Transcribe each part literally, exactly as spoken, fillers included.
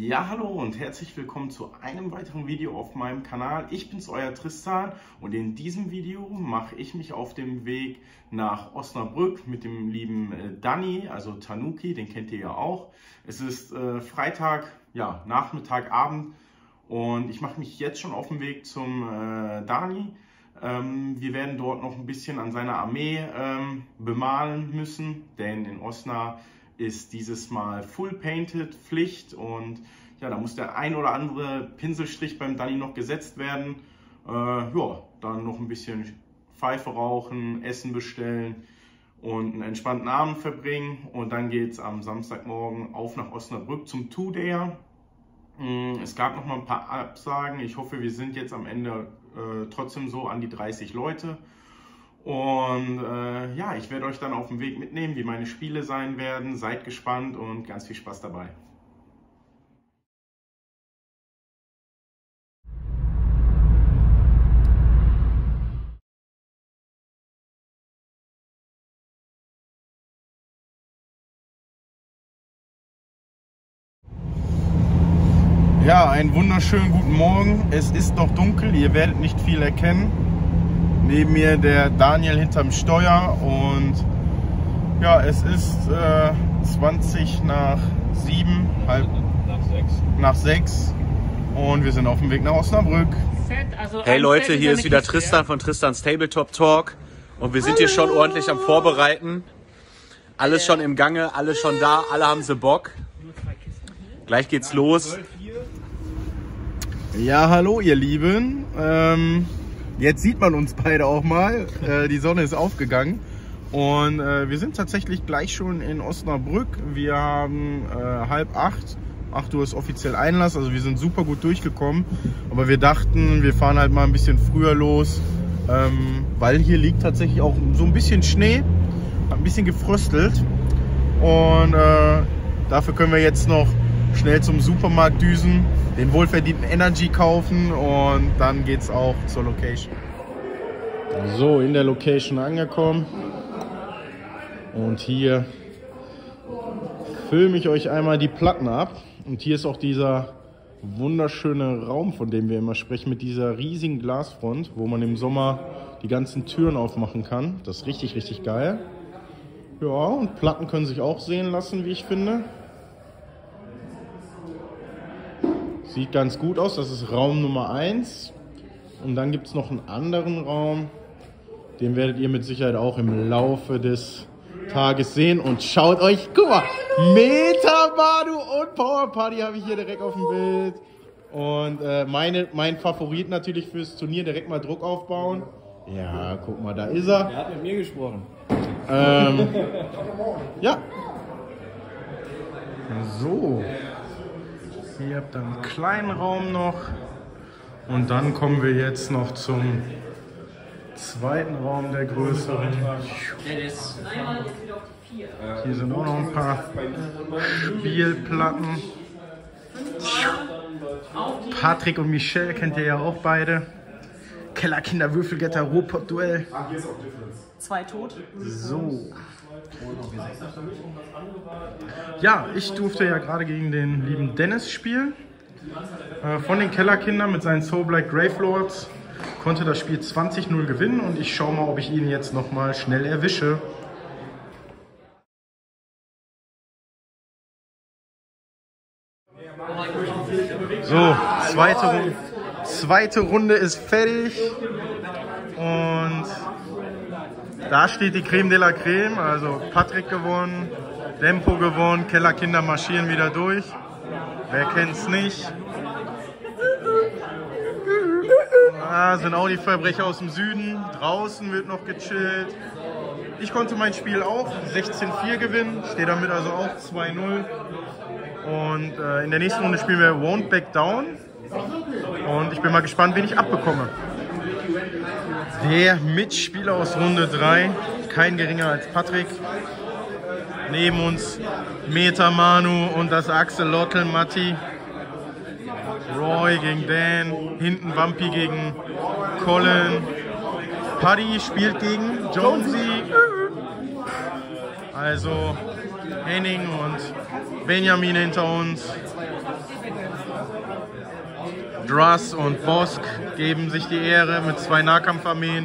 Ja, hallo und herzlich willkommen zu einem weiteren Video auf meinem Kanal. Ich bin's, euer Tristan, und in diesem Video mache ich mich auf dem Weg nach Osnabrück mit dem lieben äh, Dani, also Tanuki, den kennt ihr ja auch. Es ist äh, Freitag, ja, Nachmittag, Abend, und ich mache mich jetzt schon auf den Weg zum äh, Dani. Ähm, wir werden dort noch ein bisschen an seiner Armee ähm, bemalen müssen, denn in Osnabrück ist dieses Mal Full Painted Pflicht, und ja, da muss der ein oder andere Pinselstrich beim Dani noch gesetzt werden. Äh, ja, dann noch ein bisschen Pfeife rauchen, Essen bestellen und einen entspannten Abend verbringen, und dann geht es am Samstagmorgen auf nach Osnabrück zum Two-Dayer. Es gab noch mal ein paar Absagen. Ich hoffe, wir sind jetzt am Ende äh, trotzdem so an die dreißig Leute. Und äh, ja, ich werde euch dann auf dem Weg mitnehmen, wie meine Spiele sein werden. Seid gespannt und ganz viel Spaß dabei. Ja, einen wunderschönen guten Morgen. Es ist noch dunkel, ihr werdet nicht viel erkennen. Neben mir der Daniel hinterm Steuer, und ja, es ist äh, zwanzig nach sieben, halb nach sechs. nach sechs, und wir sind auf dem Weg nach Osnabrück. Hey Leute, hier ist wieder Tristan von Tristans Tabletop Talk, und wir sind hier schon ordentlich am Vorbereiten. Alles schon im Gange, alles schon da, alle haben sie Bock. Gleich geht's los. Ja, hallo ihr Lieben. Ähm, jetzt sieht man uns beide auch mal. Äh, die Sonne ist aufgegangen, und äh, wir sind tatsächlich gleich schon in Osnabrück. Wir haben äh, halb acht. acht Uhr ist offiziell Einlass, also wir sind super gut durchgekommen. Aber wir dachten, wir fahren halt mal ein bisschen früher los, ähm, weil hier liegt tatsächlich auch so ein bisschen Schnee, ein bisschen gefröstelt. Und äh, dafür können wir jetzt noch schnell zum Supermarkt düsen, den wohlverdienten Energy kaufen, und dann geht's auch zur Location. So, in der Location angekommen, und hier filme ich euch einmal die Platten ab. Und hier ist auch dieser wunderschöne Raum, von dem wir immer sprechen, mit dieser riesigen Glasfront, wo man im Sommer die ganzen Türen aufmachen kann. Das ist richtig, richtig geil. Ja, und Platten können sich auch sehen lassen, wie ich finde. Sieht ganz gut aus, das ist Raum Nummer eins. Und dann gibt es noch einen anderen Raum, den werdet ihr mit Sicherheit auch im Laufe des Tages sehen. Und schaut euch, guck mal, Metamanu und Power Party habe ich hier direkt auf dem Bild. Und äh, meine, mein Favorit natürlich fürs Turnier, direkt mal Druck aufbauen. Ja, guck mal, da ist er. Er hat mit mir gesprochen. Ähm, ja. So. Ihr habt dann einen kleinen Raum noch, und dann kommen wir jetzt noch zum zweiten Raum, der größeren. Hier sind auch noch ein paar Spielplatten. Patrick und Michelle kennt ihr ja auch beide. Kellerkinder Würfelgetter Robot-Duell. Zwei tot. So. Ja, ich durfte ja gerade gegen den lieben Dennis spielen. Äh, von den Kellerkindern mit seinen Soul Black Gravelords. Konnte das Spiel zwanzig null gewinnen, und ich schaue mal, ob ich ihn jetzt noch mal schnell erwische. So, zweite Runde, zweite Runde ist fertig, und da steht die Creme de la Creme. Also Patrick gewonnen, Dempo gewonnen, Kellerkinder marschieren wieder durch. Wer kennt's nicht? Da sind auch die Verbrecher aus dem Süden. Draußen wird noch gechillt. Ich konnte mein Spiel auch sechzehn vier gewinnen, stehe damit also auch zwei null. Und äh, in der nächsten Runde spielen wir Won't Back Down. Und ich bin mal gespannt, wen ich abbekomme. Der Mitspieler aus Runde drei, kein geringer als Patrick. Neben uns Metamanu und das Axolotl Matti. Roy gegen Dan, hinten Wampi gegen Colin. Paddy spielt gegen Jonesy. Also Henning und Benjamin hinter uns. Druss und Bosk geben sich die Ehre mit zwei Nahkampfarmeen.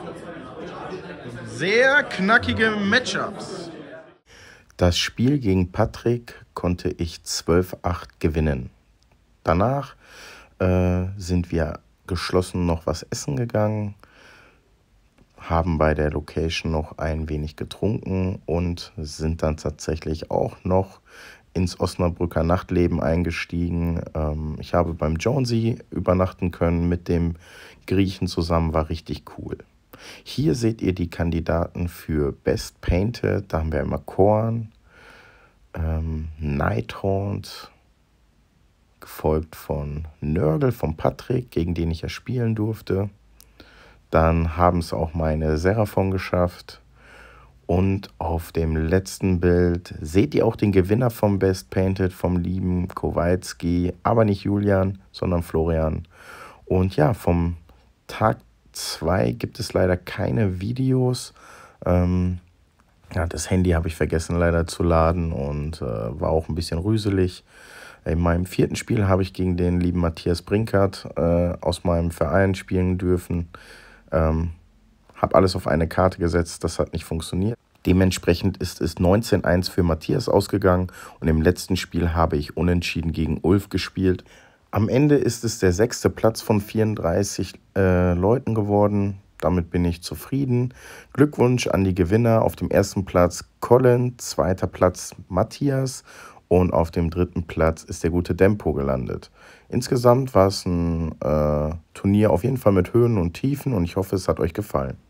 Sehr knackige Matchups. Das Spiel gegen Patrick konnte ich zwölf acht gewinnen. Danach äh, sind wir geschlossen noch was essen gegangen, haben bei der Location noch ein wenig getrunken und sind dann tatsächlich auch noch ins Osnabrücker Nachtleben eingestiegen. Ähm, ich habe beim Jonesy übernachten können mit dem Griechen zusammen, war richtig cool. Hier seht ihr die Kandidaten für Best Painted. Da haben wir immer Korn, ähm, Nighthaunt, gefolgt von Nörgel, von Patrick, gegen den ich ja spielen durfte. Dann haben es auch meine Seraphon geschafft. Und auf dem letzten Bild seht ihr auch den Gewinner vom Best Painted, vom lieben Kowalski, aber nicht Julian, sondern Florian. Und ja, vom Tag zwei gibt es leider keine Videos. Ähm, ja, das Handy habe ich vergessen leider zu laden und äh, war auch ein bisschen rüselig. In meinem vierten Spiel habe ich gegen den lieben Matthias Brinkert äh, aus meinem Verein spielen dürfen. Ähm, habe alles auf eine Karte gesetzt, das hat nicht funktioniert. Dementsprechend ist es neunzehn eins für Matthias ausgegangen und im letzten Spiel habe ich unentschieden gegen Ulf gespielt. Am Ende ist es der sechste Platz von vierunddreißig äh, Leuten geworden. Damit bin ich zufrieden. Glückwunsch an die Gewinner. Auf dem ersten Platz Colin, zweiter Platz Matthias und auf dem dritten Platz ist der gute Dempo gelandet. Insgesamt war es ein äh, Turnier auf jeden Fall mit Höhen und Tiefen und ich hoffe, es hat euch gefallen.